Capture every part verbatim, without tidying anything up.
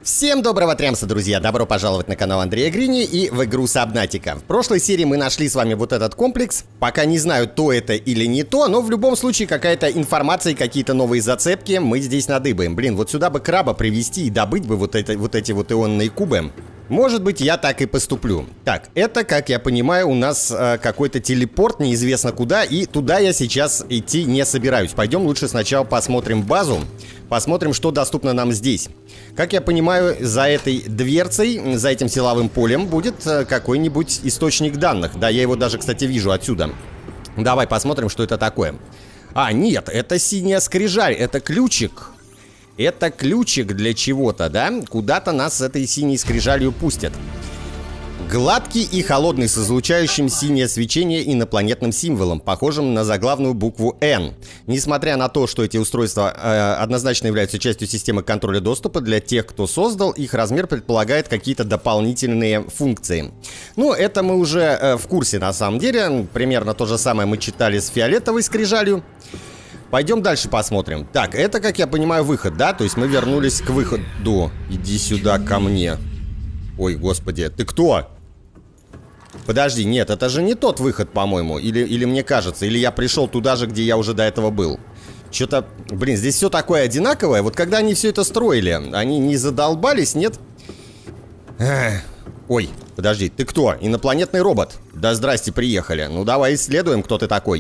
Всем доброго трямса, друзья! Добро пожаловать на канал Андрея Грини и в игру Сабнатика. В прошлой серии мы нашли с вами вот этот комплекс. Пока не знаю, то это или не то, но в любом случае какая-то информация и какие-то новые зацепки мы здесь надыбаем. Блин, вот сюда бы краба привезти и добыть бы вот, это, вот эти вот ионные кубы. Может быть, я так и поступлю. Так, это, как я понимаю, у нас э, какой-то телепорт, неизвестно куда, и туда я сейчас идти не собираюсь. Пойдем лучше сначала посмотрим базу, посмотрим, что доступно нам здесь. Как я понимаю, за этой дверцей, за этим силовым полем будет э, какой-нибудь источник данных. Да, я его даже, кстати, вижу отсюда. Давай посмотрим, что это такое. А, нет, это синяя скрижаль, это ключик. Это ключик для чего-то, да? Куда-то нас с этой синей скрижалью пустят. Гладкий и холодный, с излучающим синее свечение инопланетным символом, похожим на заглавную букву N. Несмотря на то, что эти устройства э, однозначно являются частью системы контроля доступа, для тех, кто создал, их размер предполагает какие-то дополнительные функции. Ну, это мы уже э, в курсе на самом деле. Примерно то же самое мы читали с фиолетовой скрижалью. Пойдем дальше посмотрим. Так, это, как я понимаю, выход, да? То есть мы вернулись к выходу. Иди сюда ко мне. Ой, господи, ты кто? Подожди, нет, это же не тот выход, по-моему. Или, или мне кажется, или я пришел туда же, где я уже до этого был. Что-то, блин, здесь все такое одинаковое. Вот когда они все это строили, они не задолбались, нет? Эх. Ой, подожди, ты кто? Инопланетный робот? Да здрасте, приехали. Ну давай исследуем, кто ты такой.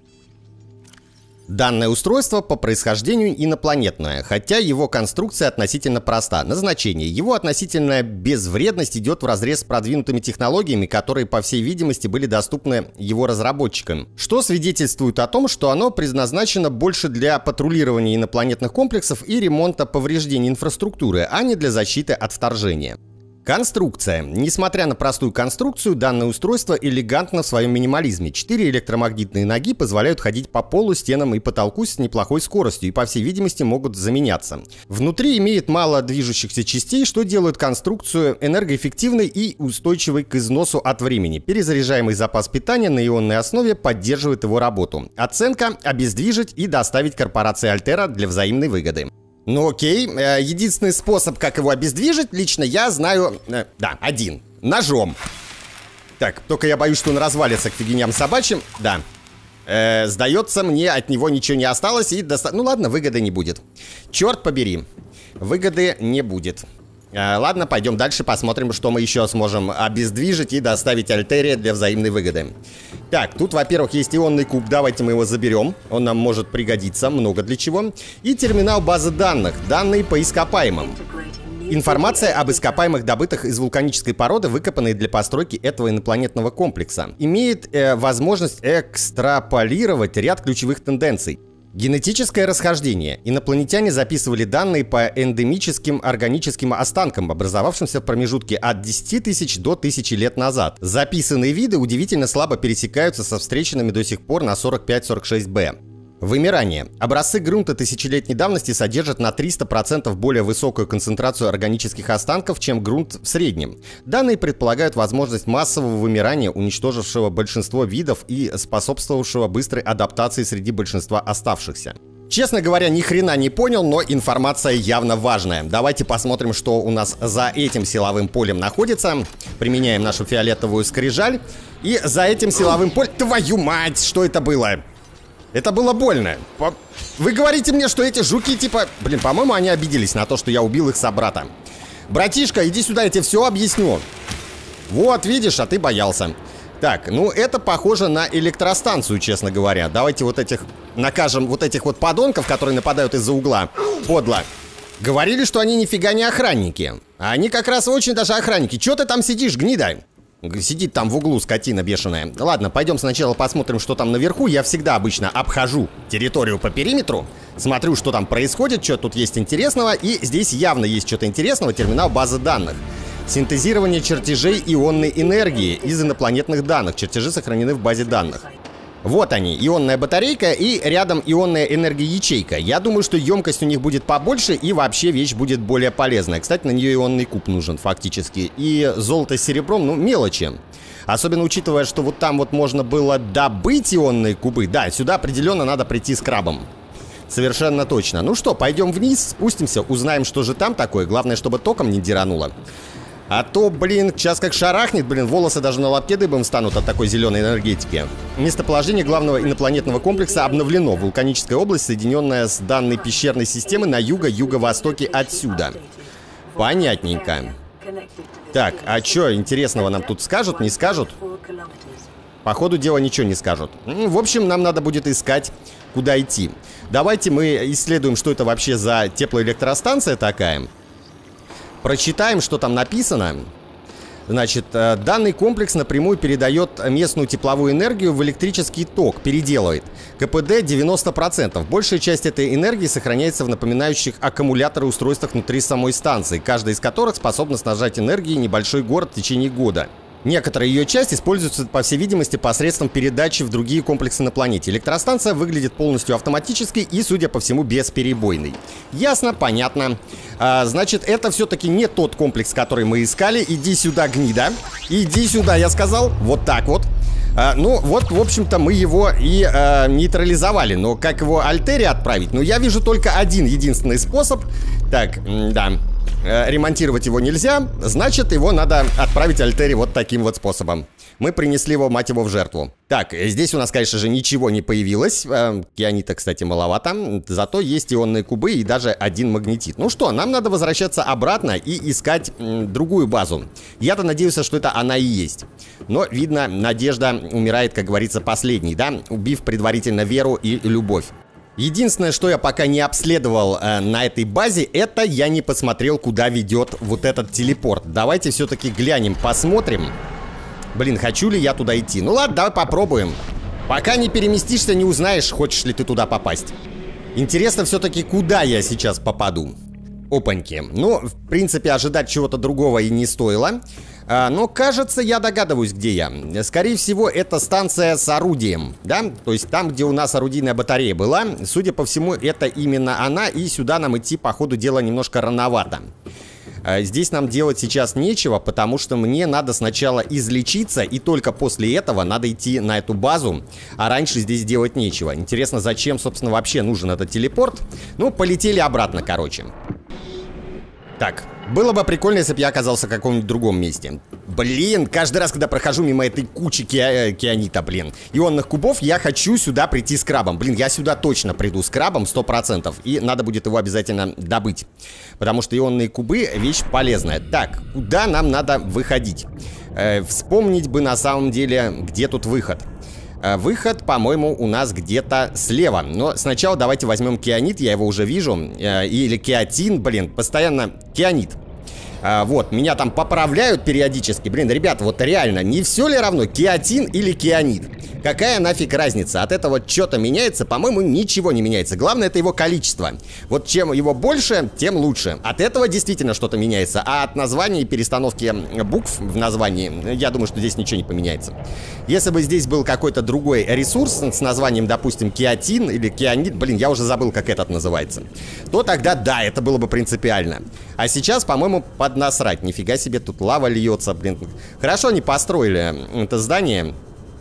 Данное устройство по происхождению инопланетное, хотя его конструкция относительно проста. Назначение. Его относительная безвредность идет вразрез с продвинутыми технологиями, которые, по всей видимости, были доступны его разработчикам. Что свидетельствует о том, что оно предназначено больше для патрулирования инопланетных комплексов и ремонта повреждений инфраструктуры, а не для защиты от вторжения. Конструкция. Несмотря на простую конструкцию, данное устройство элегантно в своем минимализме. Четыре электромагнитные ноги позволяют ходить по полу, стенам и потолку с неплохой скоростью и, по всей видимости, могут заменяться. Внутри имеет мало движущихся частей, что делает конструкцию энергоэффективной и устойчивой к износу от времени. Перезаряжаемый запас питания на ионной основе поддерживает его работу. Оценка – обездвижить и доставить корпорации Альтера для взаимной выгоды. Ну окей, единственный способ, как его обездвижить, лично я знаю, э, да, один, ножом. Так, только я боюсь, что он развалится к фигням собачьим, да. э, Сдается мне, от него ничего не осталось и доста... Ну ладно, выгоды не будет. Черт побери, выгоды не будет. э, Ладно, пойдем дальше, посмотрим, что мы еще сможем обездвижить и доставить Альтере для взаимной выгоды. Так, тут, во-первых, есть ионный куб, давайте мы его заберем. Он нам может пригодиться много для чего. И терминал базы данных, данные по ископаемым. Информация об ископаемых, добытых из вулканической породы, выкопанной для постройки этого инопланетного комплекса. Имеет э, возможность экстраполировать ряд ключевых тенденций. Генетическое расхождение. Инопланетяне записывали данные по эндемическим органическим останкам, образовавшимся в промежутке от десяти тысяч до тысячи лет назад. Записанные виды удивительно слабо пересекаются со встреченными до сих пор на сорок пять сорок шесть бэ. Вымирание. Образцы грунта тысячелетней давности содержат на триста процентов более высокую концентрацию органических останков, чем грунт в среднем. Данные предполагают возможность массового вымирания, уничтожившего большинство видов и способствовавшего быстрой адаптации среди большинства оставшихся. Честно говоря, ни хрена не понял, но информация явно важная. Давайте посмотрим, что у нас за этим силовым полем находится. Применяем нашу фиолетовую скрижаль. И за этим силовым полем... Твою мать, что это было? Это было больно. Вы говорите мне, что эти жуки типа... Блин, по-моему, они обиделись на то, что я убил их собрата. Братишка, иди сюда, я тебе все объясню. Вот, видишь, а ты боялся. Так, ну это похоже на электростанцию, честно говоря. Давайте вот этих... накажем вот этих вот подонков, которые нападают из-за угла. Подло. Говорили, что они нифига не охранники. А они как раз очень даже охранники. Чё ты там сидишь, гнида? Сидит там в углу скотина бешеная. Ладно, пойдем сначала посмотрим, что там наверху. Я всегда обычно обхожу территорию по периметру, смотрю, что там происходит, что тут есть интересного. И здесь явно есть что-то интересного. Терминал базы данных. Синтезирование чертежей ионной энергии из инопланетных данных. Чертежи сохранены в базе данных. Вот они, ионная батарейка и рядом ионная энергоячейка. Я думаю, что емкость у них будет побольше и вообще вещь будет более полезная. Кстати, на нее ионный куб нужен фактически. И золото с серебром, ну, мелочи. Особенно учитывая, что вот там вот можно было добыть ионные кубы. Да, сюда определенно надо прийти с крабом. Совершенно точно. Ну что, пойдем вниз, спустимся, узнаем, что же там такое. Главное, чтобы током не дерануло. А то, блин, сейчас как шарахнет, блин, волосы даже на лобке дыбом встанут от такой зеленой энергетики. Местоположение главного инопланетного комплекса обновлено. Вулканическая область, соединенная с данной пещерной системой на юго-юго-востоке отсюда. Понятненько. Так, а что интересного нам тут скажут, не скажут? По ходу дела ничего не скажут. В общем, нам надо будет искать, куда идти. Давайте мы исследуем, что это вообще за теплоэлектростанция такая. Прочитаем, что там написано. Значит, данный комплекс напрямую передает местную тепловую энергию в электрический ток, переделывает. КПД девяносто процентов. Большая часть этой энергии сохраняется в напоминающих аккумуляторы устройствах внутри самой станции, каждая из которых способна снабжать энергией небольшой город в течение года. Некоторая ее часть используется, по всей видимости, посредством передачи в другие комплексы на планете. Электростанция выглядит полностью автоматической и, судя по всему, бесперебойной. Ясно, понятно. А, значит, это все-таки не тот комплекс, который мы искали. Иди сюда, гнида. Иди сюда, я сказал. Вот так вот. А, ну, вот, в общем-то, мы его и а, нейтрализовали. Но как его Альтери отправить? Ну, я вижу только один единственный способ. Так, да... Ремонтировать его нельзя, значит, его надо отправить Альтери вот таким вот способом. Мы принесли его, мать его, в жертву. Так, здесь у нас, конечно же, ничего не появилось. Кианита, кстати, маловато. Зато есть ионные кубы и даже один магнетит. Ну что, нам надо возвращаться обратно и искать м, другую базу. Я-то надеюсь, что это она и есть. Но, видно, надежда умирает, как говорится, последней, да? Убив предварительно веру и любовь. Единственное, что я пока не обследовал э, на этой базе, это я не посмотрел, куда ведет вот этот телепорт. Давайте все-таки глянем, посмотрим. Блин, хочу ли я туда идти? Ну ладно, давай попробуем. Пока не переместишься, не узнаешь, хочешь ли ты туда попасть. Интересно все-таки, куда я сейчас попаду. Опаньки. Ну, в принципе, ожидать чего-то другого и не стоило. А, но, кажется, я догадываюсь, где я. Скорее всего, это станция с орудием, да? То есть там, где у нас орудийная батарея была. Судя по всему, это именно она. И сюда нам идти, по ходу дела, немножко рановато. А, здесь нам делать сейчас нечего, потому что мне надо сначала излечиться. И только после этого надо идти на эту базу. А раньше здесь делать нечего. Интересно, зачем, собственно, вообще нужен этот телепорт? Ну, полетели обратно, короче. Так, было бы прикольно, если бы я оказался в каком-нибудь другом месте. Блин, каждый раз, когда прохожу мимо этой кучи ки кианита, блин, ионных кубов, я хочу сюда прийти с крабом. Блин, я сюда точно приду с крабом, сто процентов. И надо будет его обязательно добыть. Потому что ионные кубы — вещь полезная. Так, куда нам надо выходить? Э, вспомнить бы на самом деле, где тут выход. Выход, по-моему, у нас где-то слева. Но сначала давайте возьмем кианит, я его уже вижу. Или киатин, блин, постоянно кианит. А, вот, меня там поправляют периодически. Блин, ребята, вот реально, не все ли равно, киатин или кианит? Какая нафиг разница? От этого что-то меняется? По-моему, ничего не меняется. Главное, это его количество. Вот чем его больше, тем лучше. От этого действительно что-то меняется. А от названия и перестановки букв в названии, я думаю, что здесь ничего не поменяется. Если бы здесь был какой-то другой ресурс с названием, допустим, киатин или кианит, блин, я уже забыл, как этот называется, то тогда да, это было бы принципиально. А сейчас, по-моему, поднасрать. Нифига себе, тут лава льется, блин. Хорошо они построили это здание.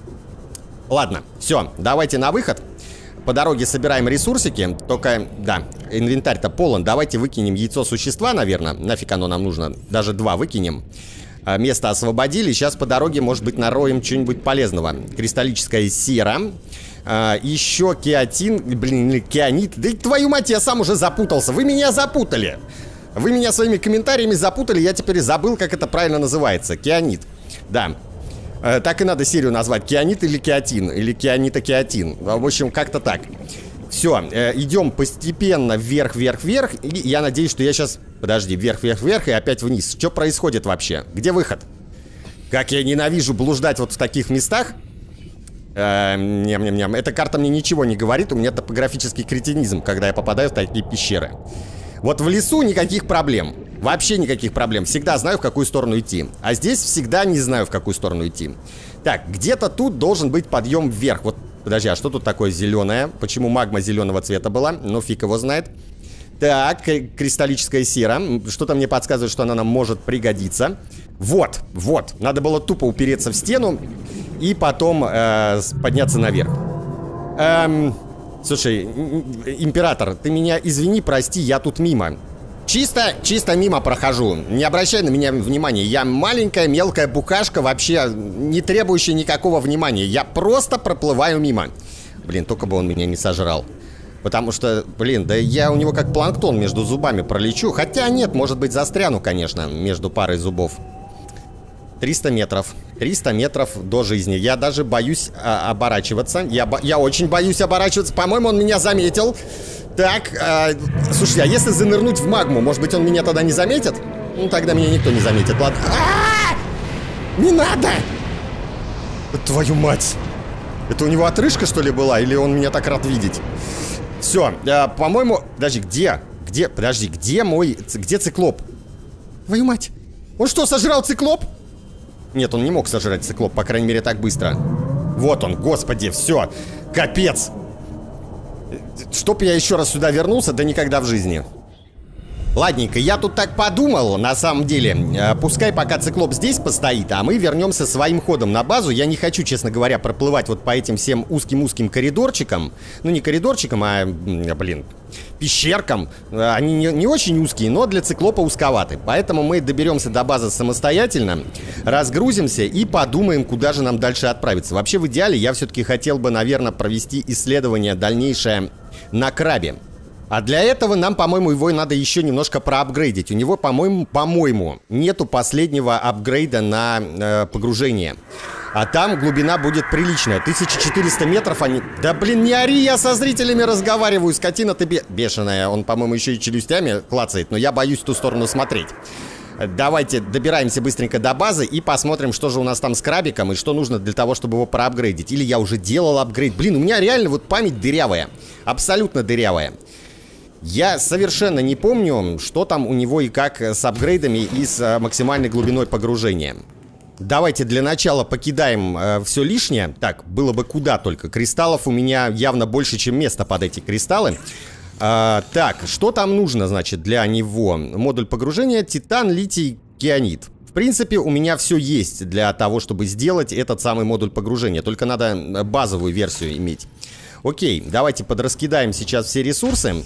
Ладно, все, давайте на выход. По дороге собираем ресурсики. Только, да, инвентарь-то полон. Давайте выкинем яйцо существа, наверное. Нафиг оно нам нужно. Даже два выкинем. а, Место освободили. Сейчас по дороге, может быть, нароем что-нибудь полезного. Кристаллическая сера. а, Еще киатин. Блин, кианит. Да твою мать, я сам уже запутался. Вы меня запутали. Вы меня своими комментариями запутали. Я теперь забыл, как это правильно называется. Кианит. Да. Так и надо серию назвать. Кианит или киатин. Или кианита-киатин. В общем, как-то так. Все, идем постепенно вверх, вверх, вверх. И я надеюсь, что я сейчас... Подожди, вверх, вверх, вверх и опять вниз. Что происходит вообще? Где выход? Как я ненавижу блуждать вот в таких местах. Ням-ням-ням. Эта карта мне ничего не говорит. У меня топографический кретинизм, когда я попадаю в такие пещеры. Вот в лесу никаких проблем. Вообще никаких проблем. Всегда знаю, в какую сторону идти. А здесь всегда не знаю, в какую сторону идти. Так, где-то тут должен быть подъем вверх. Вот, подожди, а что тут такое зеленое? Почему магма зеленого цвета была? Ну, фиг его знает. Так, кристаллическая сера. Что-то мне подсказывает, что она нам может пригодиться. Вот, вот. Надо было тупо упереться в стену и потом э, подняться наверх. Эм... Слушай, император, ты меня извини, прости, я тут мимо. Чисто, чисто мимо прохожу. Не обращай на меня внимания. Я маленькая, мелкая букашка, вообще не требующая никакого внимания. Я просто проплываю мимо. Блин, только бы он меня не сожрал. Потому что, блин, да я у него как планктон между зубами пролечу. Хотя нет, может быть, застряну, конечно, между парой зубов. триста метров. триста метров до жизни. Я даже боюсь а, оборачиваться. Я, бо я очень боюсь оборачиваться. По-моему, он меня заметил. Так, а, слушай, а если занырнуть в магму, может быть, он меня тогда не заметит? Ну, тогда меня никто не заметит. Ладно. А-а-а! Не надо! Твою мать! Это у него отрыжка, что ли, была? Или он меня так рад видеть? Все, а, по-моему... Подожди, где? Где? Подожди, где мой... Где циклоп? Твою мать! Он что, сожрал циклоп? Нет, он не мог сожрать циклоп, по крайней мере, так быстро. Вот он, господи, все. Капец. Чтоб я еще раз сюда вернулся, да никогда в жизни. Ладненько, я тут так подумал, на самом деле. Пускай пока циклоп здесь постоит, а мы вернемся своим ходом на базу. Я не хочу, честно говоря, проплывать вот по этим всем узким-узким коридорчикам. Ну, не коридорчикам, а, блин, пещеркам. Они не, не очень узкие, но для циклопа узковаты. Поэтому мы доберемся до базы самостоятельно, разгрузимся и подумаем, куда же нам дальше отправиться. Вообще, в идеале, я все-таки хотел бы, наверное, провести исследование дальнейшее на крабе. А для этого нам, по-моему, его надо еще немножко проапгрейдить. У него, по-моему, по-моему, нету последнего апгрейда на э, погружение. А там глубина будет приличная. тысяча четыреста метров они... Да, блин, не ори, я со зрителями разговариваю. Скотина ты бе... бешеная. Он, по-моему, еще и челюстями клацает. Но я боюсь в ту сторону смотреть. Давайте добираемся быстренько до базы и посмотрим, что же у нас там с крабиком и что нужно для того, чтобы его проапгрейдить. Или я уже делал апгрейд. Блин, у меня реально вот память дырявая. Абсолютно дырявая. Я совершенно не помню, что там у него и как с апгрейдами и с максимальной глубиной погружения. Давайте для начала покидаем э, все лишнее. Так, было бы куда только. Кристаллов у меня явно больше, чем места под эти кристаллы. э, Так, что там нужно, значит, для него? Модуль погружения, титан, литий, кианит. В принципе, у меня все есть для того, чтобы сделать этот самый модуль погружения. Только надо базовую версию иметь. Окей, давайте подраскидаем сейчас все ресурсы.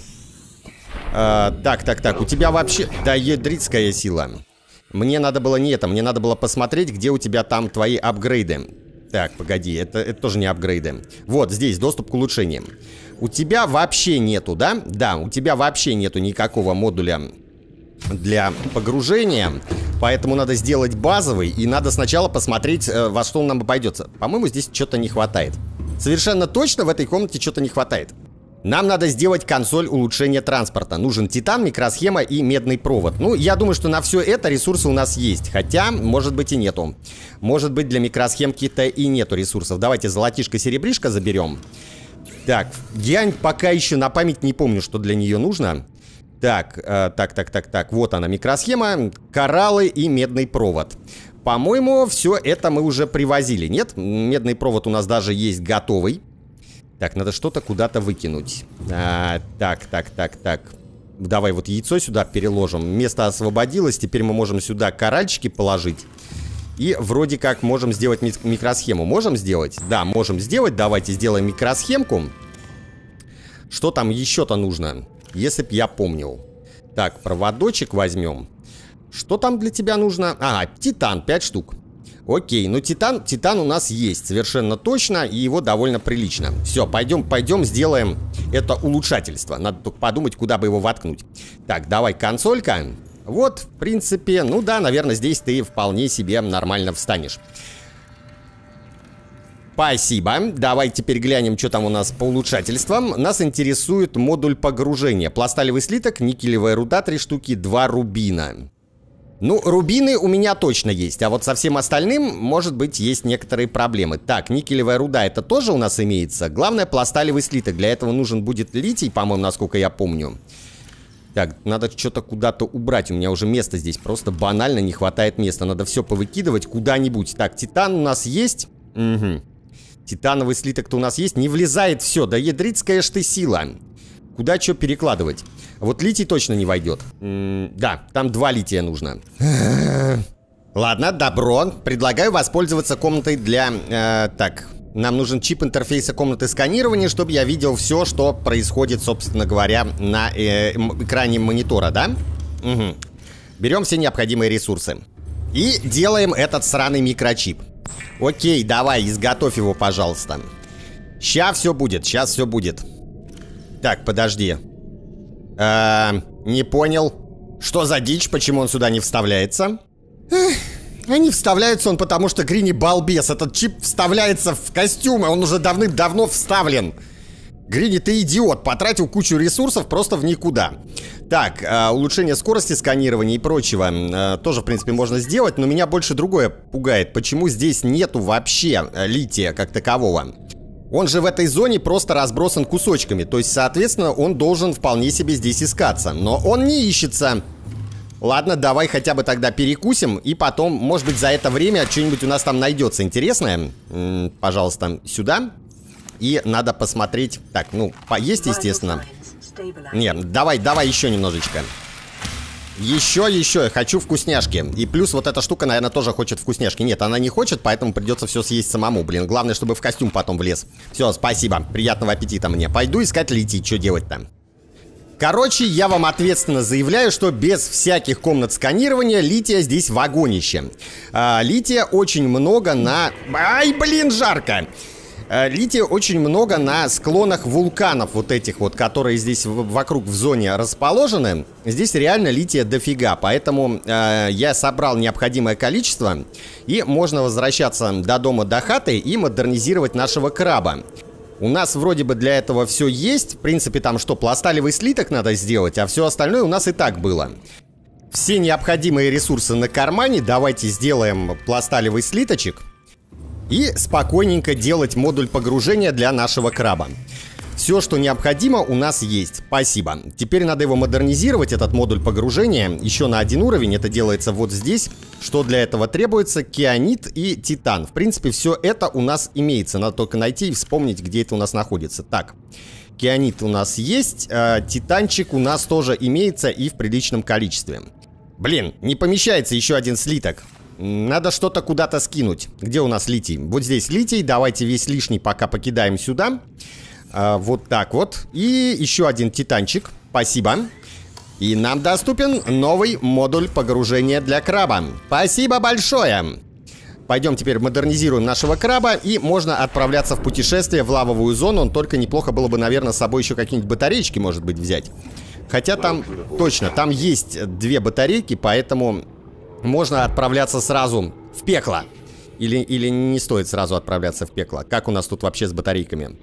А, так, так, так, у тебя вообще... Да, ядрицкая сила. Мне надо было не это, мне надо было посмотреть, где у тебя там твои апгрейды. Так, погоди, это, это тоже не апгрейды. Вот, здесь доступ к улучшениям. У тебя вообще нету, да? Да, у тебя вообще нету никакого модуля для погружения. Поэтому надо сделать базовый. И надо сначала посмотреть, во что он нам обойдется. По-моему, здесь что-то не хватает. Совершенно точно в этой комнате что-то не хватает. Нам надо сделать консоль улучшения транспорта. Нужен титан, микросхема и медный провод. Ну, я думаю, что на все это ресурсы у нас есть. Хотя, может быть и нету. Может быть, для микросхемки-то и нету ресурсов. Давайте золотишко-серебришко заберем. Так, я пока еще на память не помню, что для нее нужно. Так, э, так, так, так, так. Вот она, микросхема, кораллы и медный провод. По-моему, все это мы уже привозили. Нет? Медный провод у нас даже есть готовый. Так, надо что-то куда-то выкинуть. А, так, так, так, так. Давай вот яйцо сюда переложим. Место освободилось. Теперь мы можем сюда коральчики положить. И вроде как можем сделать микросхему. Можем сделать? Да, можем сделать. Давайте сделаем микросхемку. Что там еще-то нужно? Если б я помнил. Так, проводочек возьмем. Что там для тебя нужно? А, титан, пять штук. Окей, ну титан, титан у нас есть, совершенно точно, и его довольно прилично. Все, пойдем, пойдем сделаем это улучшательство. Надо только подумать, куда бы его воткнуть. Так, давай, консолька. Вот, в принципе, ну да, наверное, здесь ты вполне себе нормально встанешь. Спасибо. Давай теперь глянем, что там у нас по улучшательствам. Нас интересует модуль погружения. Пласталевый слиток, никелевая руда, три штуки, два рубина. Ну, рубины у меня точно есть, а вот со всем остальным, может быть, есть некоторые проблемы. Так, никелевая руда, это тоже у нас имеется. Главное, пласталевый слиток. Для этого нужен будет литий, по-моему, насколько я помню. Так, надо что-то куда-то убрать. У меня уже места здесь просто банально не хватает места. Надо все повыкидывать куда-нибудь. Так, титан у нас есть. Угу. Титановый слиток-то у нас есть. Не влезает все. Да ядрицкая ж ты сила. Куда что перекладывать? Вот литий точно не войдет. М-м, да, там два лития нужно. Ладно, добро. Предлагаю воспользоваться комнатой для... Э, так, Нам нужен чип интерфейса комнаты сканирования, чтобы я видел все, что происходит, собственно говоря, на э, экране монитора, да? Угу. Берем все необходимые ресурсы. И делаем этот сраный микрочип. Окей, давай, изготовь его, пожалуйста. Сейчас все будет, сейчас все будет. Так, подожди. Э-э, не понял. Что за дичь, почему он сюда не вставляется? Эх, а не вставляется он, потому что Грини балбес. Этот чип вставляется в костюмы, он уже давным-давно вставлен. Грини, ты идиот, потратил кучу ресурсов просто в никуда. Так, э, улучшение скорости сканирования и прочего э, тоже, в принципе, можно сделать, но меня больше другое пугает. Почему здесь нету вообще э, лития как такового? Он же в этой зоне просто разбросан кусочками, то есть, соответственно, он должен вполне себе здесь искаться. Но он не ищется. Ладно, давай хотя бы тогда перекусим, и потом, может быть, за это время что-нибудь у нас там найдется интересное. М-м, пожалуйста, сюда. И надо посмотреть... Так, ну, поесть, естественно. Нет, давай, давай еще немножечко. Еще, еще, я хочу вкусняшки. И плюс вот эта штука, наверное, тоже хочет вкусняшки. Нет, она не хочет, поэтому придется все съесть самому. Блин, главное, чтобы в костюм потом влез. Все, спасибо, приятного аппетита мне. Пойду искать литий, что делать-то? Короче, я вам ответственно заявляю, что без всяких комнат сканирования лития здесь вагонище. а, Лития очень много на... Ай, блин, жарко! Лития очень много на склонах вулканов вот этих вот, которые здесь вокруг в зоне расположены. Здесь реально лития дофига, поэтому э, я собрал необходимое количество. И можно возвращаться до дома, до хаты и модернизировать нашего краба. У нас вроде бы для этого все есть. В принципе, там что, пласталевый слиток надо сделать, а все остальное у нас и так было. Все необходимые ресурсы на кармане. Давайте сделаем пласталевый слиточек. И спокойненько делать модуль погружения для нашего краба. Все, что необходимо, у нас есть. Спасибо. Теперь надо его модернизировать, этот модуль погружения, еще на один уровень. Это делается вот здесь. Что для этого требуется? Кианит и титан. В принципе, все это у нас имеется. Надо только найти и вспомнить, где это у нас находится. Так, кианит у нас есть. Э, титанчик у нас тоже имеется и в приличном количестве. Блин, не помещается еще один слиток. Надо что-то куда-то скинуть. Где у нас литий? Вот здесь литий. Давайте весь лишний пока покидаем сюда. а, Вот так вот. И еще один титанчик. Спасибо. И нам доступен новый модуль погружения для краба. Спасибо большое. Пойдем теперь модернизируем нашего краба. И можно отправляться в путешествие в лавовую зону. Только неплохо было бы, наверное, с собой еще какие-нибудь батареечки, может быть, взять. Хотя там, точно, там есть две батарейки, поэтому... Можно отправляться сразу в пекло. Или, или не стоит сразу отправляться в пекло. Как у нас тут вообще с батарейками?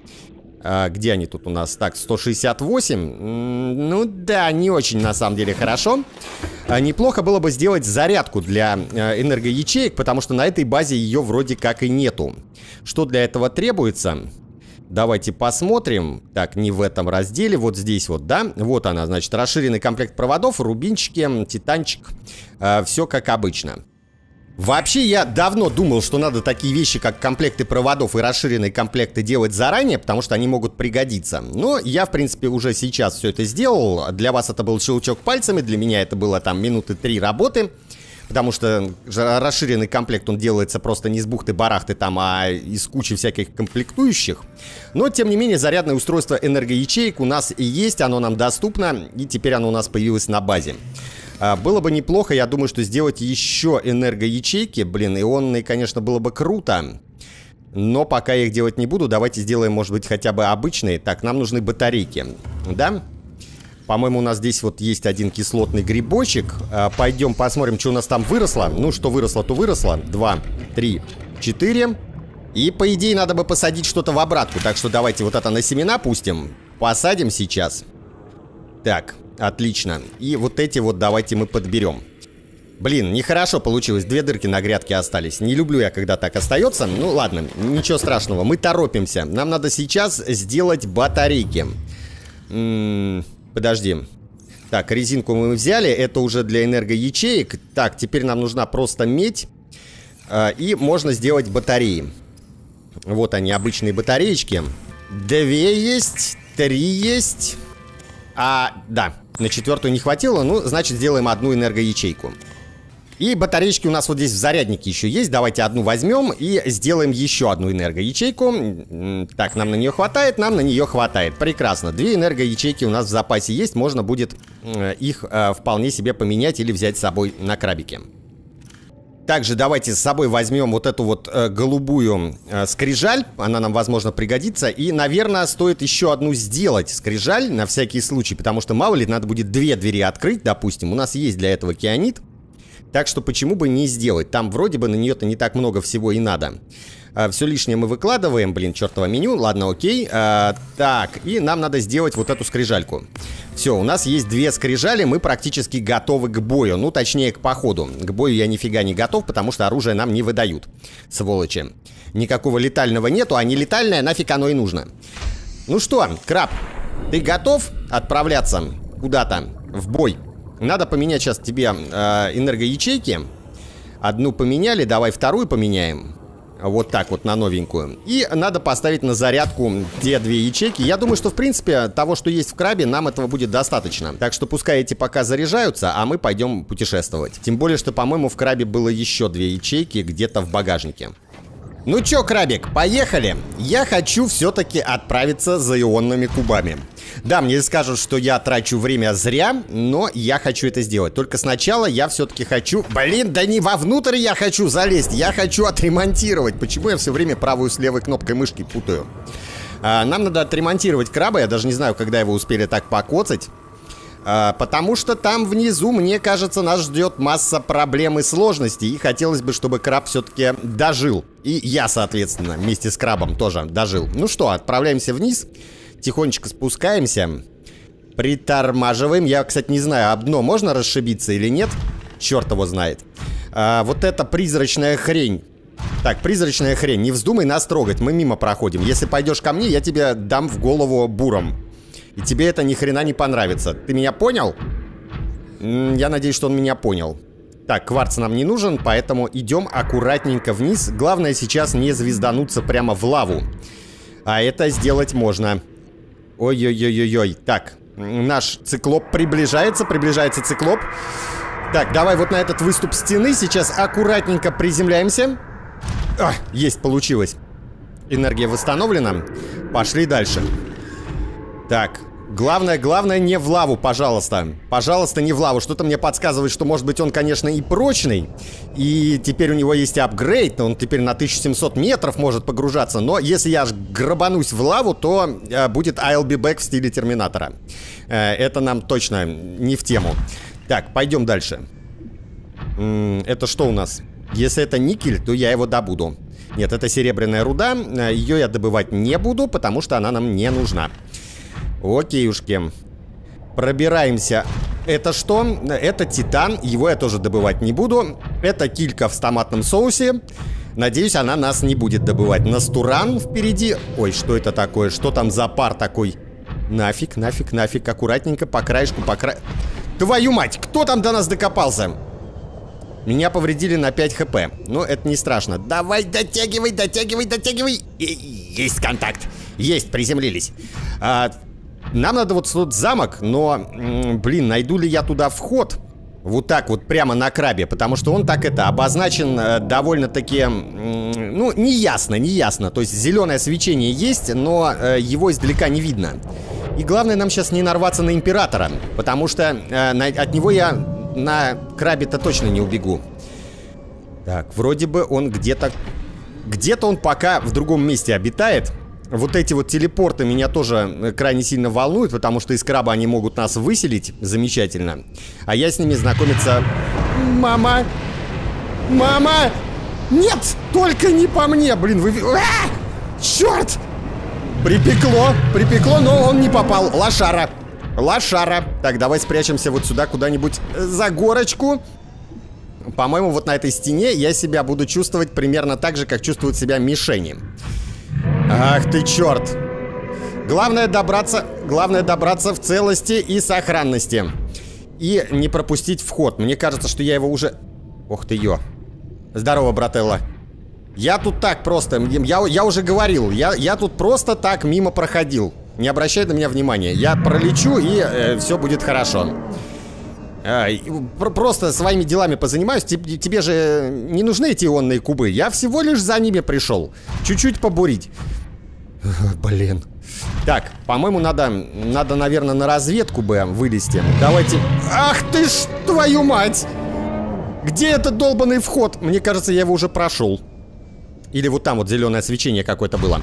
А, где они тут у нас? Так, сто шестьдесят восемь. М-м, ну да, не очень на самом деле хорошо. а, Неплохо было бы сделать зарядку для а, энергоячеек, потому что на этой базе ее вроде как и нету. Что для этого требуется? Давайте посмотрим. Так, не в этом разделе, вот здесь вот, да? Вот она, значит, расширенный комплект проводов, рубинчики, титанчик. э, Все как обычно. Вообще, я давно думал, что надо такие вещи, как комплекты проводов и расширенные комплекты делать заранее, потому что они могут пригодиться. Но я, в принципе, уже сейчас все это сделал. Для вас это был щелчок пальцами, для меня это было там минуты три работы. Потому что расширенный комплект, он делается просто не из бухты-барахты там, а из кучи всяких комплектующих. Но, тем не менее, зарядное устройство энергоячеек у нас и есть, оно нам доступно, и теперь оно у нас появилось на базе. а, Было бы неплохо, я думаю, что сделать еще энергоячейки. Блин, ионные, конечно, было бы круто. Но пока я их делать не буду, давайте сделаем, может быть, хотя бы обычные. Так, нам нужны батарейки, да? По-моему, у нас здесь вот есть один кислотный грибочек. а, Пойдем посмотрим, что у нас там выросло. Ну, что выросло, то выросло. Два, три, четыре. И, по идее, надо бы посадить что-то в обратку. Так что давайте вот это на семена пустим. Посадим сейчас. Так, отлично. И вот эти вот давайте мы подберем. Блин, нехорошо получилось. Две дырки на грядке остались. Не люблю я, когда так остается. Ну, ладно, ничего страшного. Мы торопимся. Нам надо сейчас сделать батарейки. М-м- Подожди. Так, резинку мы взяли. Это уже для энергоячеек. Так, теперь нам нужна просто медь. э, И можно сделать батареи. Вот они, обычные батареечки. Две есть, три есть. А, да, на четвертую не хватило. Ну, значит, сделаем одну энергоячейку. И батареечки у нас вот здесь в заряднике еще есть. Давайте одну возьмем и сделаем еще одну энергоячейку. Так, нам на нее хватает, нам на нее хватает. Прекрасно. Две энергоячейки у нас в запасе есть. Можно будет их вполне себе поменять или взять с собой на крабике. Также давайте с собой возьмем вот эту вот э, голубую э, скрижаль. Она нам, возможно, пригодится. И, наверное, стоит еще одну сделать скрижаль на всякий случай. Потому что, мало ли, надо будет две двери открыть, допустим. У нас есть для этого кианит. Так что почему бы не сделать? Там вроде бы на нее-то не так много всего и надо. э, Все лишнее мы выкладываем. Блин, чертово меню. Ладно, окей. э, Так, и нам надо сделать вот эту скрижальку. Все, у нас есть две скрижали, мы практически готовы к бою. Ну, точнее, к походу. К бою я нифига не готов, потому что оружие нам не выдают. Сволочи. Никакого летального нету, а не летальное нафиг оно и нужно. Ну что, Краб, ты готов отправляться куда-то в бой? Надо поменять сейчас тебе э, энергоячейки. Одну поменяли, давай вторую поменяем. Вот так вот на новенькую. И надо поставить на зарядку те две ячейки. Я думаю, что в принципе того, что есть в крабе, нам этого будет достаточно. Так что пускай эти пока заряжаются, а мы пойдем путешествовать. Тем более, что, по-моему, в крабе было еще две ячейки где-то в багажнике. Ну чё, Крабик, поехали! Я хочу все-таки отправиться за ионными кубами. Да, мне скажут, что я трачу время зря, но я хочу это сделать. Только сначала я все-таки хочу... Блин, да не вовнутрь я хочу залезть, я хочу отремонтировать. Почему я все время правую с левой кнопкой мышки путаю? А, нам надо отремонтировать краба, я даже не знаю, когда его успели так покоцать. А, потому что там внизу, мне кажется, нас ждет масса проблем и сложностей. И хотелось бы, чтобы краб все-таки дожил. И я, соответственно, вместе с крабом тоже дожил. Ну что, отправляемся вниз. Тихонечко спускаемся. Притормаживаем. Я, кстати, не знаю, об дно можно расшибиться или нет. Черт его знает. а, Вот эта призрачная хрень. Так, призрачная хрень, не вздумай нас трогать. Мы мимо проходим. Если пойдешь ко мне, я тебе дам в голову буром. И тебе это ни хрена не понравится. Ты меня понял? Я надеюсь, что он меня понял. Так, кварц нам не нужен, поэтому идем аккуратненько вниз. Главное сейчас не звездануться прямо в лаву. А это сделать можно. Ой-ой-ой-ой-ой. Так, наш циклоп приближается, приближается циклоп. Так, давай вот на этот выступ стены сейчас аккуратненько приземляемся. А, есть, получилось. Энергия восстановлена. Пошли дальше. Так, главное, главное не в лаву, пожалуйста. Пожалуйста, не в лаву. Что-то мне подсказывает, что, может быть, он, конечно, и прочный. И теперь у него есть апгрейд. Он теперь на тысячу семьсот метров может погружаться. Но если я аж грабанусь в лаву, то э, будет I'll be back в стиле Терминатора. э, Это нам точно не в тему. Так, пойдем дальше. М-м, это что у нас? Если это никель, то я его добуду. Нет, это серебряная руда. Ее я добывать не буду, потому что она нам не нужна. Окейушки. Пробираемся. Это что? Это титан. Его я тоже добывать не буду. Это килька в томатном соусе. Надеюсь, она нас не будет добывать. Настуран впереди. Ой, что это такое? Что там за пар такой? Нафиг, нафиг, нафиг. Аккуратненько, по краешку, по краю. Твою мать, кто там до нас докопался? Меня повредили на пять хп. Но это не страшно. Давай, дотягивай, дотягивай, дотягивай. Есть контакт. Есть, приземлились. а, Нам надо вот тут замок. Но, блин, найду ли я туда вход? Вот так вот, прямо на крабе. Потому что он так это обозначен э, довольно-таки, ну, неясно, неясно. То есть зеленое свечение есть, но э, его издалека не видно. И главное нам сейчас не нарваться на императора. Потому что э, на, от него я на крабе-то точно не убегу. Так, вроде бы он где-то... Где-то он пока в другом месте обитает. Вот эти вот телепорты меня тоже крайне сильно волнуют, потому что из краба они могут нас выселить. Замечательно. А я с ними знакомиться... Мама! Мама! Нет! Только не по мне! Блин, вы... А! Черт! Припекло! Припекло, но он не попал. Лошара! Лошара! Так, давай спрячемся вот сюда куда-нибудь за горочку. По-моему, вот на этой стене я себя буду чувствовать примерно так же, как чувствуют себя мишени. Ах ты черт! Главное добраться, главное добраться в целости и сохранности. И не пропустить вход. Мне кажется, что я его уже... Ох ты ё. Здорово, брателло. Я тут так просто... Я, я уже говорил, я, я тут просто так мимо проходил. Не обращай на меня внимания. Я пролечу, и э, все будет хорошо. А, просто своими делами позанимаюсь. Тебе, тебе же не нужны эти ионные кубы. Я всего лишь за ними пришел. Чуть-чуть побурить. Блин. Так, по-моему, надо, надо, наверное, на разведку бы вылезти. Давайте... Ах ты ж, твою мать! Где этот долбанный вход? Мне кажется, я его уже прошел. Или вот там вот зеленое свечение какое-то было.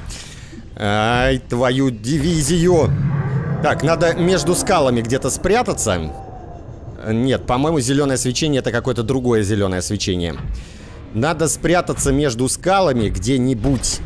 Ай, твою дивизию! Так, надо между скалами где-то спрятаться. Нет, по-моему, зеленое свечение — это какое-то другое зеленое свечение. Надо спрятаться между скалами где-нибудь,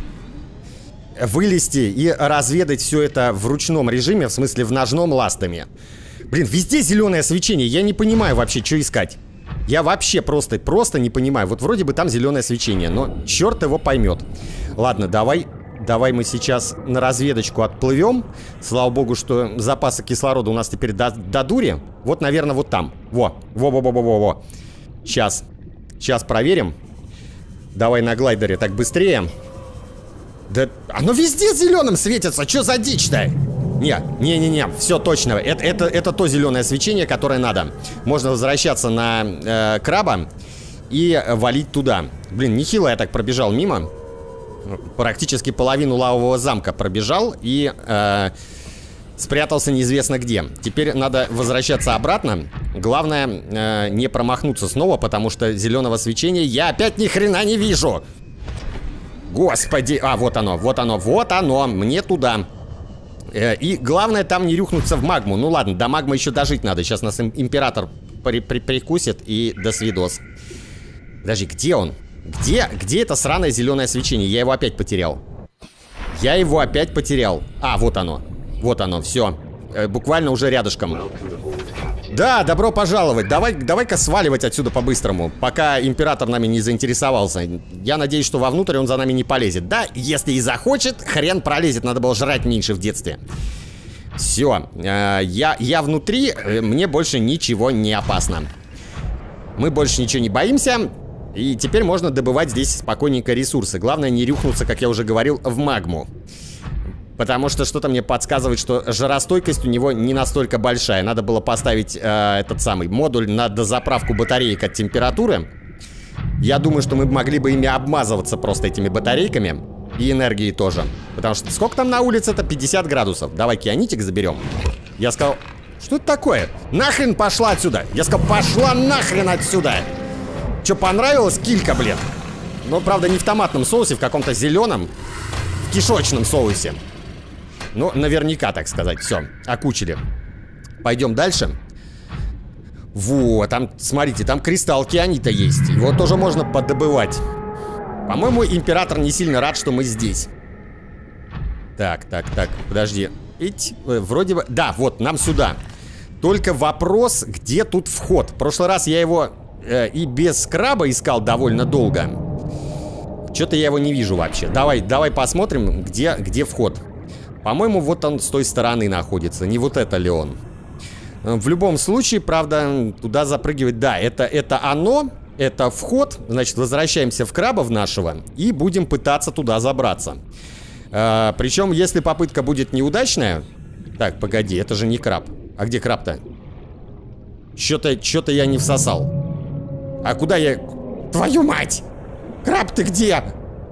вылезти и разведать все это в ручном режиме, в смысле в ножном, ластами. Блин, везде зеленое свечение. Я не понимаю вообще, что искать. Я вообще просто, просто не понимаю. Вот вроде бы там зеленое свечение, но черт его поймет. Ладно, давай... Давай мы сейчас на разведочку отплывем. Слава богу, что запасы кислорода у нас теперь до, до дури. Вот, наверное, вот там. Во, во-во-во-во-во. Сейчас. Сейчас проверим. Давай на глайдере так быстрее. Да оно везде зеленым светится. Что за дичь-то? Не, не-не-не, все точно. Это, это, это то зеленое свечение, которое надо. Можно возвращаться на э, краба и валить туда. Блин, нехило я так пробежал мимо. Практически половину лавового замка пробежал и э, спрятался неизвестно где. Теперь надо возвращаться обратно. Главное э, не промахнуться снова, потому что зеленого свечения я опять ни хрена не вижу. Господи, а вот оно, вот оно, вот оно, мне туда. э, И главное там не рюхнуться в магму. Ну ладно, до магмы еще дожить надо. Сейчас нас император при при прикусит и до свидос. Подожди, где он? Где, где это сраное зеленое свечение? Я его опять потерял. Я его опять потерял. А, вот оно. Вот оно, все. Э, буквально уже рядышком. Да, добро пожаловать. Давай, давай-ка сваливать отсюда по-быстрому, пока император нами не заинтересовался. Я надеюсь, что вовнутрь он за нами не полезет. Да, если и захочет, хрен пролезет. Надо было жрать меньше в детстве. Все. Э, я, я внутри, э, мне больше ничего не опасно. Мы больше ничего не боимся. И теперь можно добывать здесь спокойненько ресурсы. Главное не рюхнуться, как я уже говорил, в магму. Потому что что-то мне подсказывает, что жаростойкость у него не настолько большая. Надо было поставить э, этот самый модуль на дозаправку батареек от температуры. Я думаю, что мы могли бы ими обмазываться просто этими батарейками. И энергией тоже. Потому что сколько там на улице-то? пятьдесят градусов. Давай кианитик заберем. Я сказал, что это такое? Нахрен пошла отсюда. Я сказал, пошла нахрен отсюда. Че, понравилась килька, блин? Ну, правда, не в томатном соусе, в каком-то зеленом, в кишочном соусе. Ну, наверняка, так сказать. Все, окучили. Пойдем дальше. Вот, там, смотрите, там кристалл кианита есть. Его тоже можно подобывать. По-моему, император не сильно рад, что мы здесь. Так, так, так, подожди. Ить, вроде бы... Да, вот, нам сюда. Только вопрос, где тут вход? В прошлый раз я его... и без краба искал довольно долго. Что-то я его не вижу вообще. Давай, давай посмотрим, где, где вход. По-моему, вот он с той стороны находится. Не вот это ли он? В любом случае, правда, туда запрыгивать. Да, это, это оно. Это вход. Значит, возвращаемся в краба в нашего и будем пытаться туда забраться. а, Причем, если попытка будет неудачная... Так, погоди, это же не краб. А где краб-то? Что-то, что-то я не всосал. А куда я... Твою мать! Краб, ты где?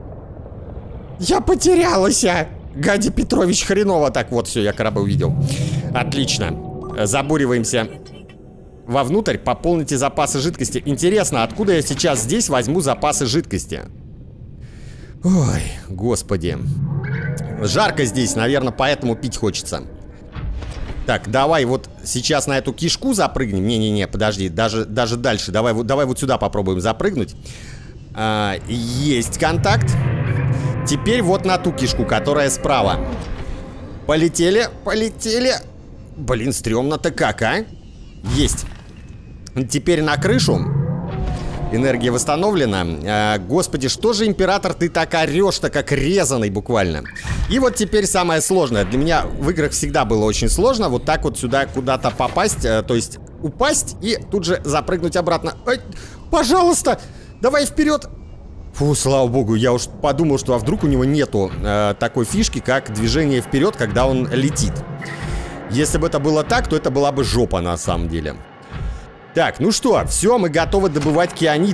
Я потерялась! Гади Петрович, хреново. Так, вот, все, я краба увидел. Отлично. Забуриваемся вовнутрь. Пополните запасы жидкости. Интересно, откуда я сейчас здесь возьму запасы жидкости? Ой, господи. Жарко здесь, наверное, поэтому пить хочется. Так, давай вот сейчас на эту кишку запрыгнем. Не-не-не, подожди, даже, даже дальше. Давай, давай вот сюда попробуем запрыгнуть. а, Есть контакт. Теперь вот на ту кишку, которая справа. Полетели, полетели. Блин, стрёмно-то как, а? Есть. Теперь на крышу. Энергия восстановлена. а, Господи, что же, император, ты так орешь-то, как резаный буквально. И вот теперь самое сложное. Для меня в играх всегда было очень сложно вот так вот сюда куда-то попасть. а, То есть упасть и тут же запрыгнуть обратно. Ай, пожалуйста, давай вперед. Фу, слава богу, я уж подумал, что а вдруг у него нету э, такой фишки, как движение вперед, когда он летит. Если бы это было так, то это была бы жопа на самом деле. Так, ну что, все, мы готовы добывать кианит.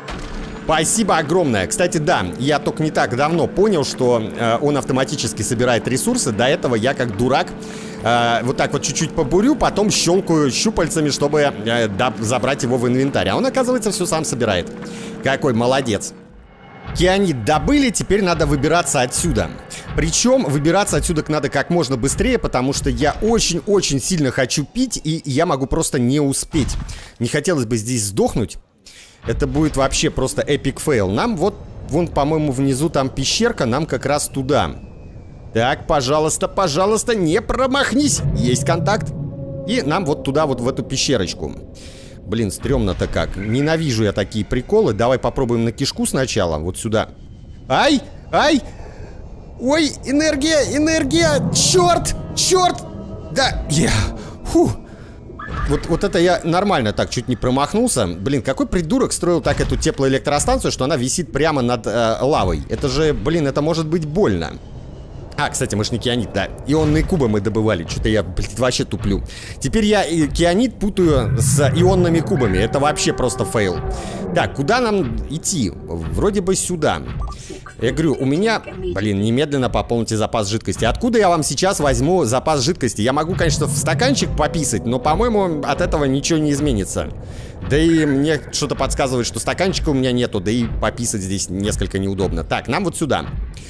Спасибо огромное. Кстати, да, я только не так давно понял, что э, он автоматически собирает ресурсы. До этого я как дурак э, вот так вот чуть-чуть побурю, потом щелкаю щупальцами, чтобы э, да, забрать его в инвентарь. А он, оказывается, все сам собирает. Какой молодец. Кианит добыли, теперь надо выбираться отсюда. Причем выбираться отсюда надо как можно быстрее, потому что я очень-очень сильно хочу пить, и я могу просто не успеть. Не хотелось бы здесь сдохнуть. Это будет вообще просто эпик фейл. Нам вот, вон, по-моему, внизу там пещерка, нам как раз туда. Так, пожалуйста, пожалуйста, не промахнись. Есть контакт. И нам вот туда, вот в эту пещерочку. Блин, стрёмно-то как. Ненавижу я такие приколы. Давай попробуем на кишку сначала. Вот сюда. Ай! Ай! Ой, энергия, энергия! Чёрт! Чёрт! Да, я... Фух. Вот, вот это я нормально так чуть не промахнулся. Блин, какой придурок строил так эту теплоэлектростанцию, что она висит прямо над э, лавой. Это же, блин, это может быть больно. А, кстати, мы ж не кианит, да. Ионные кубы мы добывали. Что-то я, блин, вообще туплю. Теперь я кианит путаю с ионными кубами. Это вообще просто фейл. Так, куда нам идти? Вроде бы сюда. Я говорю, у меня... Блин, немедленно пополните запас жидкости. Откуда я вам сейчас возьму запас жидкости? Я могу, конечно, в стаканчик пописать, но, по-моему, от этого ничего не изменится. Да и мне что-то подсказывает, что стаканчика у меня нету, да и пописать здесь несколько неудобно. Так, нам вот сюда.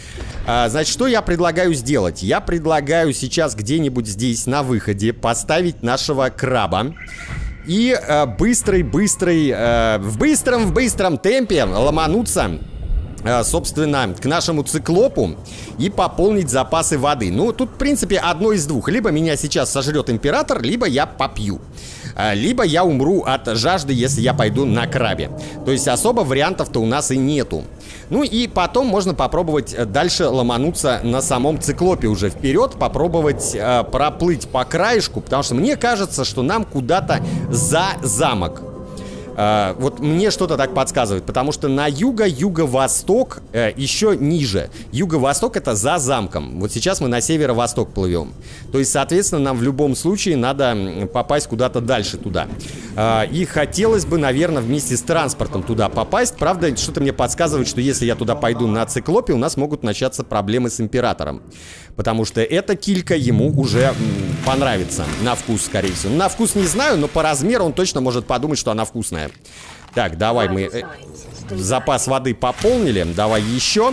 А, значит, что я предлагаю сделать? Я предлагаю сейчас где-нибудь здесь на выходе поставить нашего краба. И быстрый-быстрый, э, э, в быстром-в быстром темпе ломануться... собственно, к нашему циклопу и пополнить запасы воды. Ну, тут, в принципе, одно из двух. Либо меня сейчас сожрет император, либо я попью. Либо я умру от жажды, если я пойду на крабе. То есть особо вариантов-то у нас и нету. Ну и потом можно попробовать дальше ломануться на самом циклопе уже вперед. Попробовать э, проплыть по краешку, потому что мне кажется, что нам куда-то за замок. Uh, вот мне что-то так подсказывает, потому что на юго, юго-восток uh, еще ниже. Юго-восток это за замком. Вот сейчас мы на северо-восток плывем. То есть, соответственно, нам в любом случае надо попасть куда-то дальше туда. Uh, и хотелось бы, наверное, вместе с транспортом туда попасть. Правда, что-то мне подсказывает, что если я туда пойду на циклопе, у нас могут начаться проблемы с императором. Потому что эта килька ему уже м, понравится. На вкус, скорее всего. На вкус не знаю, но по размеру он точно может подумать, что она вкусная. Так, давай мы э, запас воды пополнили. Давай еще.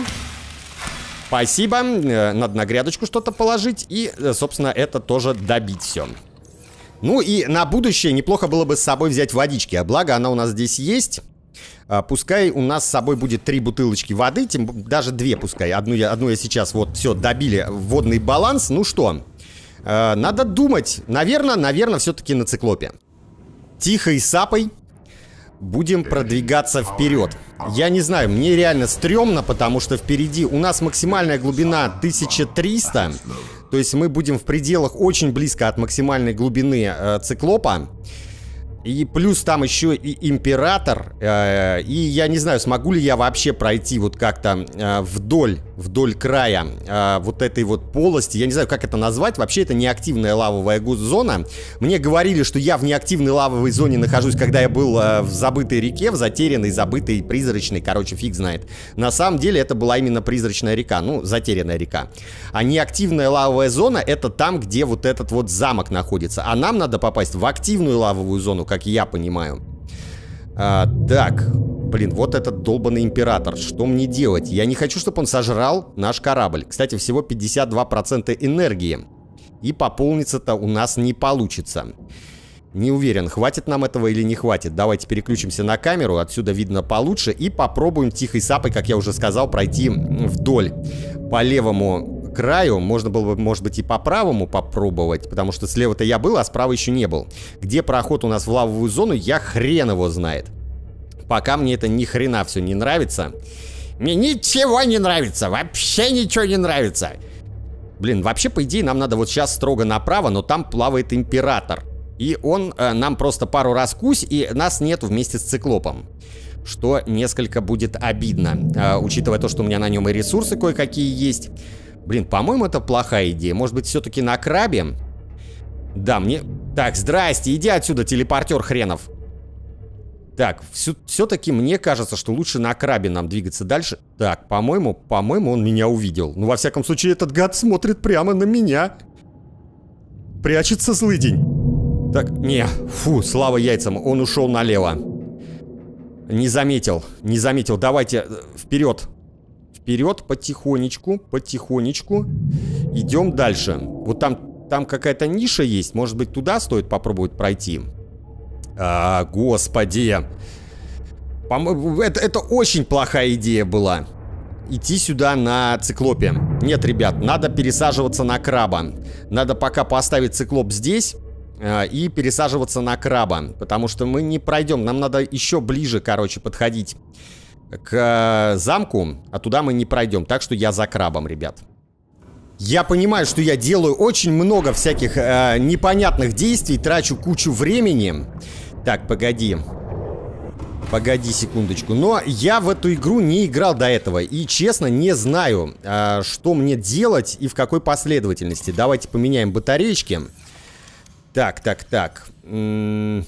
Спасибо. Э, надо на грядочку что-то положить. И, э, собственно, это тоже добить все. Ну и на будущее неплохо было бы с собой взять водички. А благо она у нас здесь есть. А, пускай у нас с собой будет три бутылочки воды, тем, даже две пускай. Одну я, одну я сейчас вот все добили, водный баланс. Ну что, э, надо думать. Наверное, наверное, все-таки на циклопе. Тихо и сапой будем продвигаться вперед. Я не знаю, мне реально стрёмно, потому что впереди у нас максимальная глубина тысяча триста. То есть мы будем в пределах очень близко от максимальной глубины э, циклопа. И плюс там еще и император. Э, и я не знаю, смогу ли я вообще пройти вот как-то э, вдоль, вдоль края э, вот этой вот полости. Я не знаю, как это назвать. Вообще это неактивная лавовая зона. Мне говорили, что я в неактивной лавовой зоне нахожусь, когда я был э, в забытой реке, в затерянной, забытой, призрачной. Короче, фиг знает. На самом деле это была именно призрачная река. Ну, затерянная река. А неактивная лавовая зона это там, где вот этот вот замок находится. А нам надо попасть в активную лавовую зону, как я понимаю. А, так, блин, вот этот долбанный император. Что мне делать? Я не хочу, чтобы он сожрал наш корабль. Кстати, всего пятьдесят два процента энергии. И пополниться-то у нас не получится. Не уверен, хватит нам этого или не хватит. Давайте переключимся на камеру, отсюда видно получше. И попробуем тихой сапой, как я уже сказал, пройти вдоль по левому краю. Можно было бы, может быть, и по правому попробовать, потому что слева-то я был, а справа еще не был. Где проход у нас в лавовую зону, я хрен его знает. Пока мне это ни хрена все не нравится. Мне ничего не нравится, вообще ничего не нравится. Блин, вообще, по идее, нам надо вот сейчас строго направо, но там плавает император. И он э, нам просто пару раз кусь, и нас нету вместе с циклопом. Что несколько будет обидно, э, учитывая то, что у меня на нем и ресурсы кое-какие есть. Блин, по-моему, это плохая идея. Может быть, все-таки на крабе? Да, мне... Так, здрасте, иди отсюда, телепортер хренов. Так, все-таки мне кажется, что лучше на крабе нам двигаться дальше. Так, по-моему, по-моему, он меня увидел. Ну, во всяком случае, этот гад смотрит прямо на меня. Прячется злыдень. Так, не, фу, слава яйцам, он ушел налево. Не заметил, не заметил. Давайте вперед. Вперед, потихонечку, потихонечку. Идем дальше. Вот там, там какая-то ниша есть. Может быть, туда стоит попробовать пройти. А, господи. По-моему, это, это очень плохая идея была. Идти сюда на циклопе. Нет, ребят, надо пересаживаться на краба. Надо пока поставить циклоп здесь э, и пересаживаться на краба. Потому что мы не пройдем. Нам надо еще ближе, короче, подходить к э, замку. А туда мы не пройдем. Так что я за крабом, ребят. Я понимаю, что я делаю очень много всяких э, непонятных действий. Трачу кучу времени. Так, погоди. Погоди секундочку. Но я в эту игру не играл до этого. И, честно, не знаю, э, что мне делать и в какой последовательности. Давайте поменяем батареечки. Так, так, так. М-м-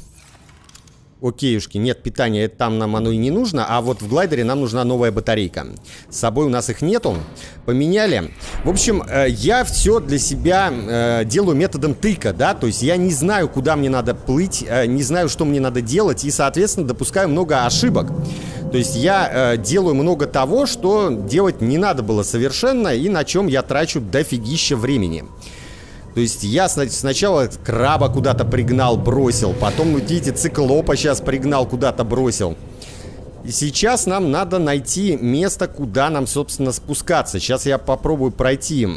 Окейушки, нет питания, там нам оно и не нужно. А вот в глайдере нам нужна новая батарейка. С собой у нас их нету. Поменяли. В общем, э, я все для себя э, делаю методом тыка, да. То есть я не знаю, куда мне надо плыть, э, не знаю, что мне надо делать. И, соответственно, допускаю много ошибок. То есть я э, делаю много того, что делать не надо было совершенно. И на чем я трачу дофигища времени. То есть я сначала краба куда-то пригнал, бросил. Потом, видите, циклопа сейчас пригнал, куда-то бросил. И сейчас нам надо найти место, куда нам, собственно, спускаться. Сейчас я попробую пройти.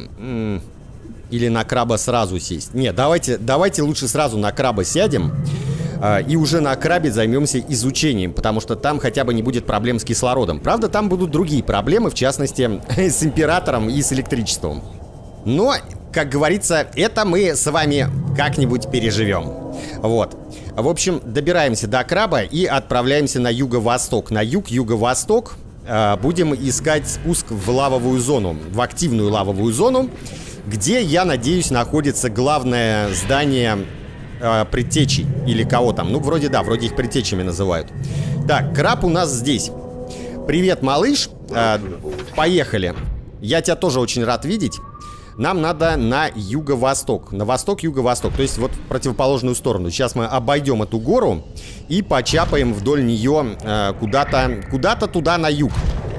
Или на краба сразу сесть. Нет, давайте, давайте лучше сразу на краба сядем. И уже на крабе займемся изучением. Потому что там хотя бы не будет проблем с кислородом. Правда, там будут другие проблемы, в частности, с императором и с электричеством. Но... Как говорится, это мы с вами как-нибудь переживем. Вот. В общем, добираемся до краба и отправляемся на юго-восток. На юг, юго-восток э, будем искать спуск в лавовую зону. В активную лавовую зону, где, я надеюсь, находится главное здание э, предтечей. Или кого там. Ну, вроде да, вроде их предтечами называют. Так, краб у нас здесь. Привет, малыш. Э, поехали. Я тебя тоже очень рад видеть. Нам надо на юго-восток. На восток, юго-восток. То есть вот в противоположную сторону. Сейчас мы обойдем эту гору и почапаем вдоль нее э, куда-то куда-то туда на юг.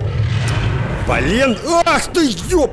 Блин! Ах ты,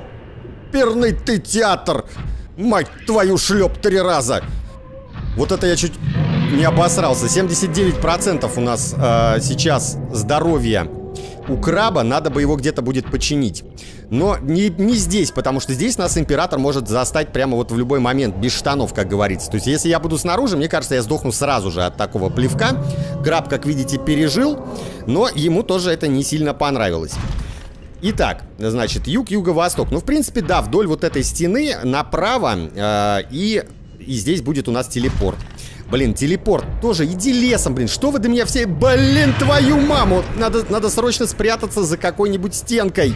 ёперный ты театр! Мать твою, шлеп три раза! Вот это я чуть не обосрался. семьдесят девять процентов у нас э, сейчас здоровья у краба. Надо бы его где-то будет починить. Но не, не здесь, потому что здесь нас император может застать прямо вот в любой момент, без штанов, как говорится. То есть если я буду снаружи, мне кажется, я сдохну сразу же от такого плевка. Краб, как видите, пережил, но ему тоже это не сильно понравилось. Итак, значит, юг, юго-восток. Ну, в принципе, да, вдоль вот этой стены направо, э, и, и здесь будет у нас телепорт. Блин, телепорт тоже, иди лесом, блин, что вы до меня все... Блин, твою маму! Надо, надо срочно спрятаться за какой-нибудь стенкой.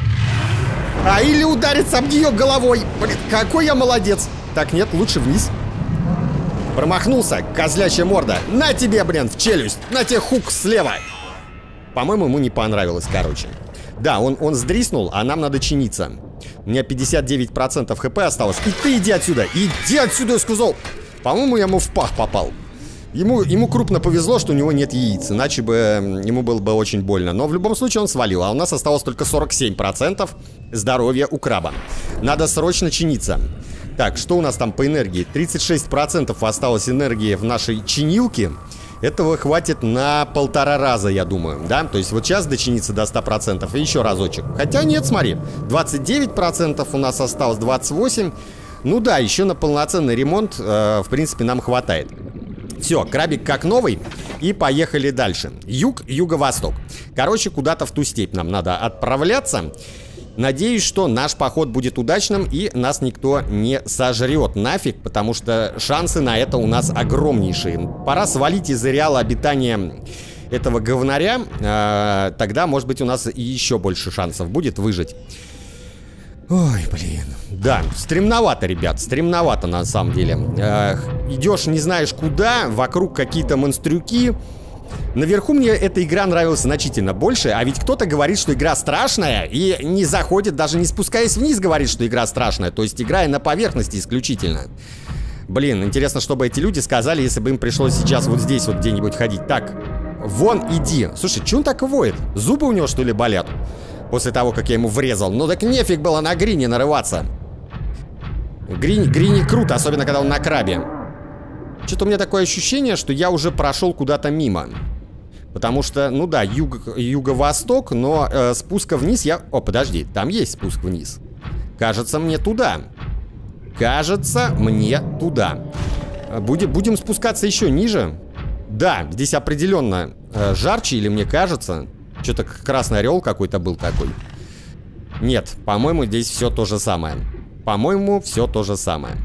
А или удариться об нее головой. Блин, какой я молодец. Так, нет, лучше вниз. Промахнулся, козлячья морда. На тебе, блин, в челюсть. На тебе хук слева. По-моему, ему не понравилось, короче. Да, он, он сдриснул, а нам надо чиниться. У меня пятьдесят девять процентов хп осталось. И ты иди отсюда, иди отсюда, я сказал. По-моему, я ему в пах попал. Ему, ему крупно повезло, что у него нет яиц. Иначе бы ему было бы очень больно. Но в любом случае он свалил. А у нас осталось только сорок семь процентов здоровья у краба. Надо срочно чиниться. Так, что у нас там по энергии? тридцать шесть процентов осталось энергии в нашей чинилке. Этого хватит на полтора раза, я думаю. Да? То есть вот сейчас дочиниться до ста процентов и еще разочек. Хотя нет, смотри. двадцать девять процентов у нас осталось, двадцать восемь процентов. Ну да, еще на полноценный ремонт, э, в принципе, нам хватает. Все, крабик как новый. И поехали дальше. Юг, юго-восток. Короче, куда-то в ту степь нам надо отправляться. Надеюсь, что наш поход будет удачным и нас никто не сожрет нафиг, потому что шансы на это у нас огромнейшие. Пора свалить из ареала обитания этого говнаря. Э, тогда, может быть, у нас и еще больше шансов будет выжить. Ой, блин. Да, стремновато, ребят, стремновато на самом деле. Э, идешь не знаешь куда, вокруг какие-то монстрюки. Наверху мне эта игра нравилась значительно больше, а ведь кто-то говорит, что игра страшная, и не заходит, даже не спускаясь вниз, говорит, что игра страшная, то есть играя на поверхности исключительно. Блин, интересно, что бы эти люди сказали, если бы им пришлось сейчас вот здесь вот где-нибудь ходить. Так, вон иди. Слушай, че он так воет? Зубы у него, что ли, болят? После того, как я ему врезал. Ну так нефиг было на Грине нарываться. Грини, Грини круто, особенно когда он на крабе. Что-то у меня такое ощущение, что я уже прошел куда-то мимо. Потому что, ну да, юг, юго-восток, но э, спуска вниз я... О, подожди, там есть спуск вниз. Кажется, мне туда. Кажется, мне туда. Будем, будем спускаться еще ниже. Да, здесь определенно э, жарче, или мне кажется. Что-то красный орел какой-то был такой. Нет, по-моему, здесь все то же самое. По-моему, все то же самое.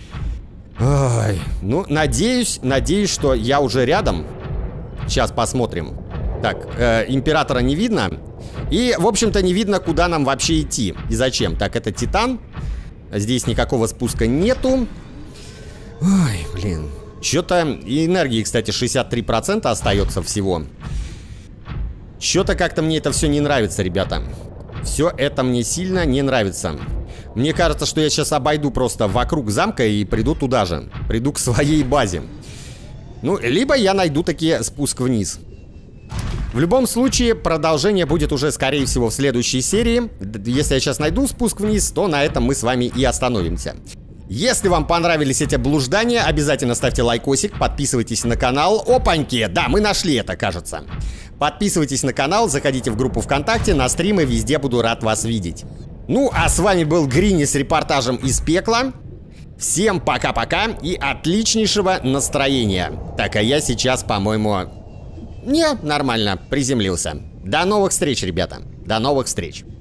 Ой, ну, надеюсь, надеюсь, что я уже рядом. Сейчас посмотрим. Так, э, императора не видно. И, в общем-то, не видно, куда нам вообще идти и зачем. Так, это Титан. Здесь никакого спуска нету. Ой, блин. Что-то энергии, кстати, шестьдесят три процента остается всего. Что-то как-то мне это все не нравится, ребята. Все это мне сильно не нравится. Мне кажется, что я сейчас обойду просто вокруг замка и приду туда же. Приду к своей базе. Ну, либо я найду таки спуск вниз. В любом случае, продолжение будет уже, скорее всего, в следующей серии. Если я сейчас найду спуск вниз, то на этом мы с вами и остановимся. Если вам понравились эти блуждания, обязательно ставьте лайкосик, подписывайтесь на канал. Опаньки! Да, мы нашли это, кажется. Подписывайтесь на канал, заходите в группу ВКонтакте, на стримы, везде буду рад вас видеть. Ну, а с вами был Грини с репортажем из пекла. Всем пока-пока и отличнейшего настроения. Так, а я сейчас, по-моему... Не, нормально, приземлился. До новых встреч, ребята. До новых встреч.